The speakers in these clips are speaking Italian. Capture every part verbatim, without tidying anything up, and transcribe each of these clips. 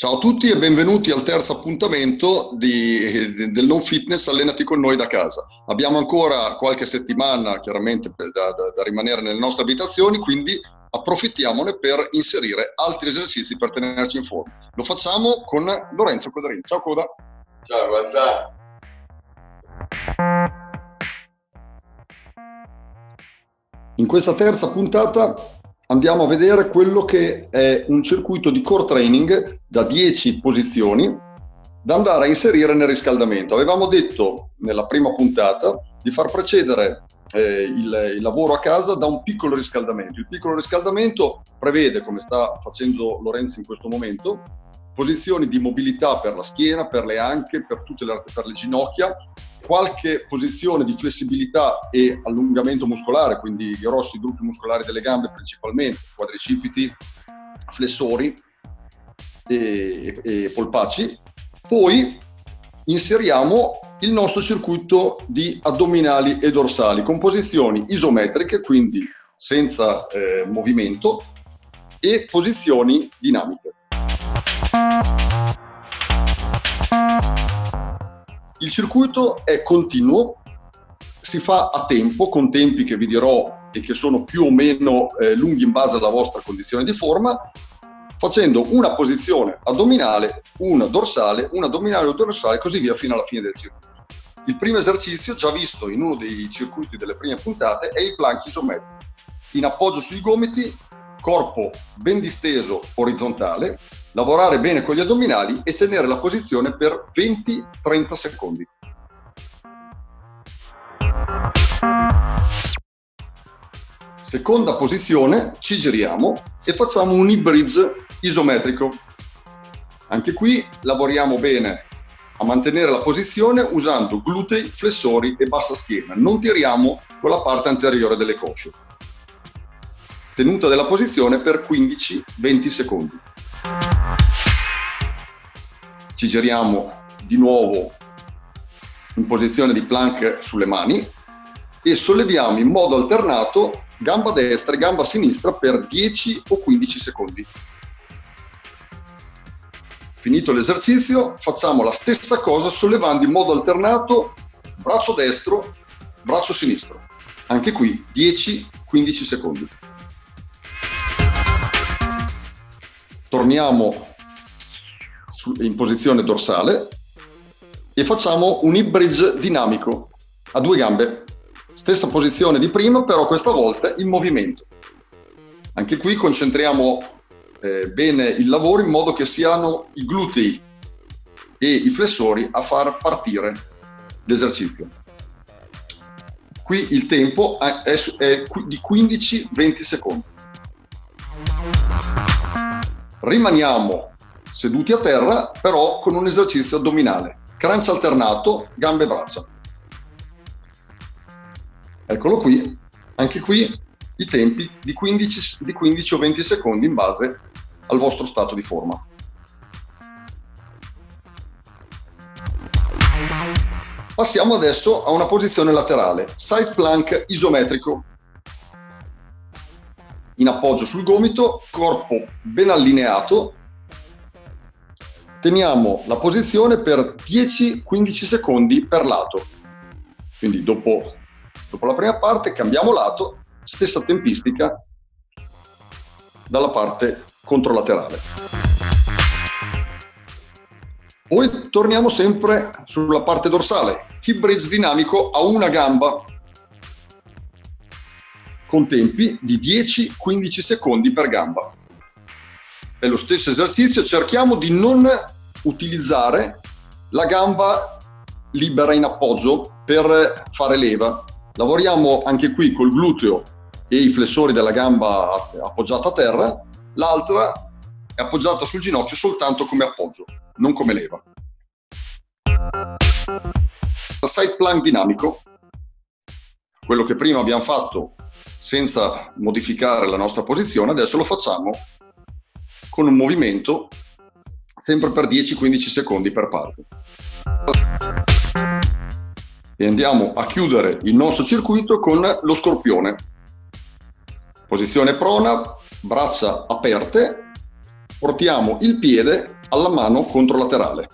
Ciao a tutti e benvenuti al terzo appuntamento di, del Non Fitness Allenati con noi da casa. Abbiamo ancora qualche settimana chiaramente da, da, da rimanere nelle nostre abitazioni, quindi approfittiamone per inserire altri esercizi per tenerci in forma. Lo facciamo con Lorenzo Codarini. Ciao Coda. Ciao Gonzalo. In questa terza puntata andiamo a vedere quello che è un circuito di core training da dieci posizioni da andare a inserire nel riscaldamento. Avevamo detto nella prima puntata di far precedere eh, il, il lavoro a casa da un piccolo riscaldamento. Il piccolo riscaldamento prevede, come sta facendo Lorenzo in questo momento, posizioni di mobilità per la schiena, per le anche, per tutte le, per le ginocchia, qualche posizione di flessibilità e allungamento muscolare, quindi i grossi gruppi muscolari delle gambe principalmente, quadricipiti, flessori e, e, e polpacci. Poi inseriamo il nostro circuito di addominali e dorsali con posizioni isometriche, quindi senza eh, movimento, e posizioni dinamiche. Il circuito è continuo, si fa a tempo, con tempi che vi dirò e che sono più o meno eh, lunghi in base alla vostra condizione di forma, facendo una posizione addominale, una dorsale, una addominale, una dorsale, così via fino alla fine del circuito. Il primo esercizio, già visto in uno dei circuiti delle prime puntate, è il plank isometrico. In appoggio sui gomiti, corpo ben disteso orizzontale, lavorare bene con gli addominali e tenere la posizione per venti trenta secondi. Seconda posizione, ci giriamo e facciamo un hip bridge isometrico. Anche qui lavoriamo bene a mantenere la posizione usando glutei, flessori e bassa schiena. Non tiriamo con la parte anteriore delle cosce. Tenuta della posizione per quindici venti secondi. Ci giriamo di nuovo in posizione di plank sulle mani e solleviamo in modo alternato gamba destra e gamba sinistra per dieci o quindici secondi. Finito l'esercizio, facciamo la stessa cosa sollevando in modo alternato braccio destro, braccio sinistro. Anche qui dieci quindici secondi. Torniamo in posizione dorsale e facciamo un hip bridge dinamico a due gambe. Stessa posizione di prima, però questa volta in movimento. Anche qui concentriamo eh, bene il lavoro in modo che siano i glutei e i flessori a far partire l'esercizio. Qui il tempo è, è di quindici venti secondi. Rimaniamo seduti a terra, però con un esercizio addominale. Crunch alternato, gambe e braccia. Eccolo qui, anche qui i tempi di quindici, di quindici o venti secondi in base al vostro stato di forma. Passiamo adesso a una posizione laterale, side plank isometrico. In appoggio sul gomito, corpo ben allineato. Teniamo la posizione per dieci quindici secondi per lato. Quindi dopo, dopo la prima parte cambiamo lato, stessa tempistica dalla parte controlaterale. Poi torniamo sempre sulla parte dorsale, hip bridge dinamico a una gamba con tempi di dieci quindici secondi per gamba. È lo stesso esercizio, cerchiamo di non utilizzare la gamba libera in appoggio per fare leva. Lavoriamo anche qui col gluteo e i flessori della gamba appoggiata a terra, l'altra è appoggiata sul ginocchio soltanto come appoggio, non come leva. Il side plank dinamico, quello che prima abbiamo fatto senza modificare la nostra posizione, adesso lo facciamo con un movimento sempre per dieci quindici secondi per parte. E andiamo a chiudere il nostro circuito con lo scorpione. Posizione prona, braccia aperte, portiamo il piede alla mano controlaterale.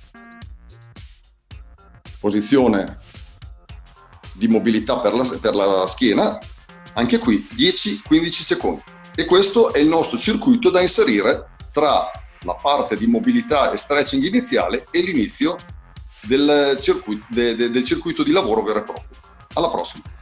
Posizione di mobilità per la, per la schiena, anche qui dieci quindici secondi. E questo è il nostro circuito da inserire tra la parte di mobilità e stretching iniziale e l'inizio del circuito, de, de, del circuito di lavoro vero e proprio. Alla prossima!